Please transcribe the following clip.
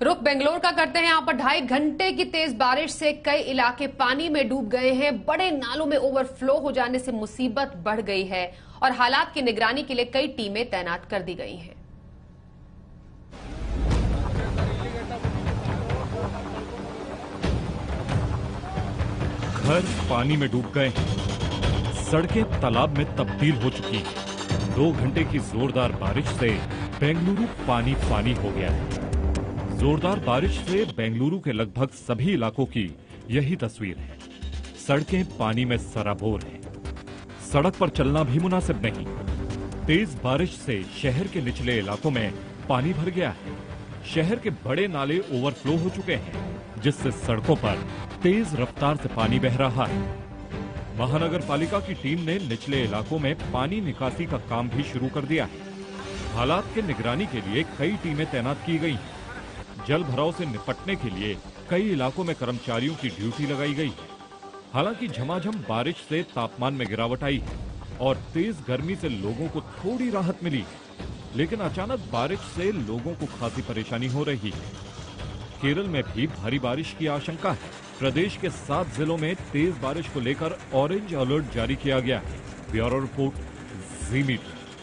रुख बेंगलोर का करते हैं। यहाँ पर 2.5 घंटे की तेज बारिश से कई इलाके पानी में डूब गए हैं। बड़े नालों में ओवरफ्लो हो जाने से मुसीबत बढ़ गई है और हालात की निगरानी के लिए कई टीमें तैनात कर दी गई हैं। घर पानी में डूब गए, सड़कें तालाब में तब्दील हो चुकी हैं। 2 घंटे की जोरदार बारिश से बेंगलुरु पानी पानी हो गया है। जोरदार बारिश से बेंगलुरु के लगभग सभी इलाकों की यही तस्वीर है। सड़कें पानी में सराबोर हैं। सड़क पर चलना भी मुनासिब नहीं। तेज बारिश से शहर के निचले इलाकों में पानी भर गया है। शहर के बड़े नाले ओवरफ्लो हो चुके हैं, जिससे सड़कों पर तेज रफ्तार से पानी बह रहा है। महानगर पालिका की टीम ने निचले इलाकों में पानी निकासी का काम भी शुरू कर दिया है। हालात की निगरानी के लिए कई टीमें तैनात की गई हैं। जल भराव से निपटने के लिए कई इलाकों में कर्मचारियों की ड्यूटी लगाई गई है। हालांकि झमाझम बारिश से तापमान में गिरावट आई है और तेज गर्मी से लोगों को थोड़ी राहत मिली है, लेकिन अचानक बारिश से लोगों को खासी परेशानी हो रही है। केरल में भी भारी बारिश की आशंका है। प्रदेश के 7 जिलों में तेज बारिश को लेकर ऑरेंज अलर्ट जारी किया गया है। Bureau report, Zee media.